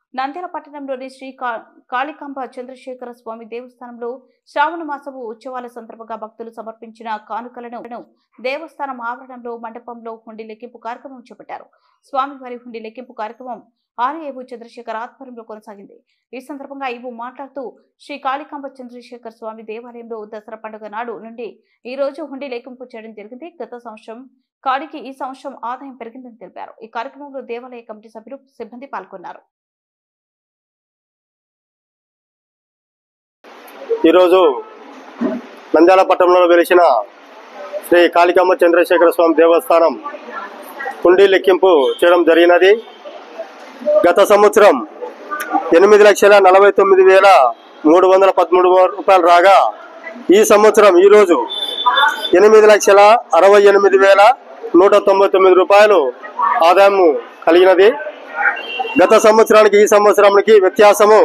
నంద్యాల పట్టణంలోని శ్రీ కాళికాంబ చంద్రశేఖర స్వామి దేవస్థానంలో శ్రావణ మాసపు ఉత్సవాల సందర్భంగా భక్తులు సమర్పించిన కానుకలను దేవస్థానం ఆవరణంలో మండపంలో హుండీ లెక్కింపు కార్యక్రమం చేపట్టారు. స్వామివారి హుండీ లెక్కింపు కార్యక్రమం ఆర్ఏవు చంద్రశేఖర్ ఆధ్వర్యంలో కొనసాగింది. ఈ సందర్భంగా ఈవో మాట్లాడుతూ శ్రీ కాళికాంబ చంద్రశేఖర స్వామి దేవాలయంలో దసరా పండుగ నాడు నుండి ఈ రోజు హుండీ లెక్కింపు చేయడం జరిగింది. గత సంవత్సరం కాడికి ఈ సంవత్సరం ఆదాయం పెరిగిందని తెలిపారు. ఈ కార్యక్రమంలో దేవాలయ కమిటీ సభ్యులు సిబ్బంది పాల్గొన్నారు. ఈరోజు నంద్యాల పట్టణంలో వెలిసిన శ్రీ కాళికాంబ చంద్రశేఖర స్వామి దేవస్థానం హుండీ లెక్కింపు చేయడం జరిగినది. గత సంవత్సరం 8,49,313 రూపాయలు రాగా ఈ సంవత్సరం ఈరోజు 8,68,199 రూపాయలు ఆదాయం కలిగినది. గత సంవత్సరానికి ఈ సంవత్సరానికి వ్యత్యాసము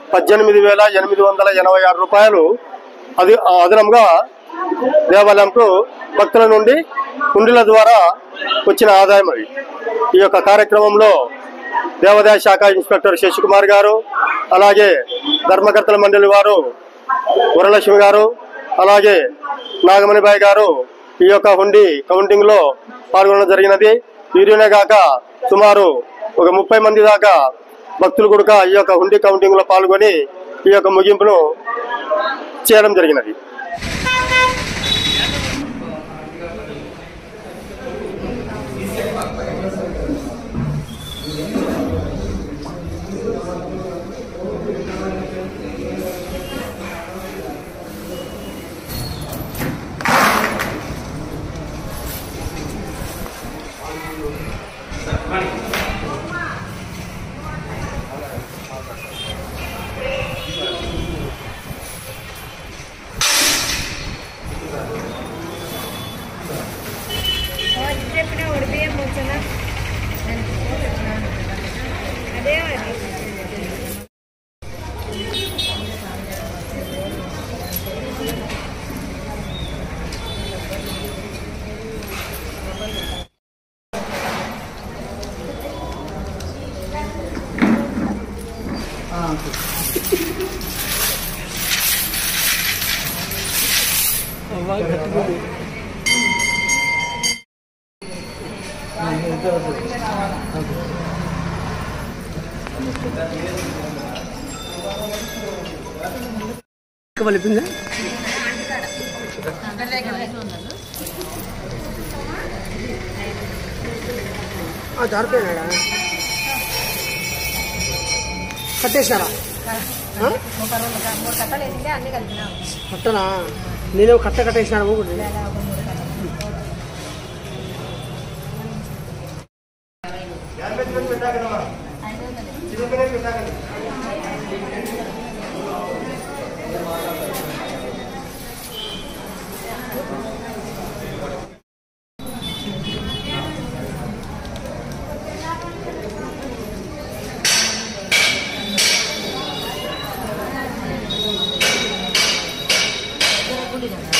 18,886 రూపాయలు అదనంగా దేవాలయంకు భక్తుల నుండి హుండీల ద్వారా వచ్చిన ఆదాయం. అది ఈ యొక్క కార్యక్రమంలో దేవాదాయ శాఖ ఇన్స్పెక్టర్ శశికుమార్ గారు, అలాగే ధర్మకర్తల మండలి వారు వరలక్ష్మి గారు, అలాగే నాగమణిబాయి గారు ఈ యొక్క హుండీ కౌంటింగ్ లో పాల్గొనడం జరిగినది. వీరినే కాక సుమారు ఒక 30 మంది దాకా భక్తులు కూడా ఈ యొక్క హుండీ కౌంటింగ్ లో పాల్గొని ఈ యొక్క ముగింపును చేయడం జరిగినది. కట్టేసినారా? కట్టనా? నేను కట్టేసినా. Udah.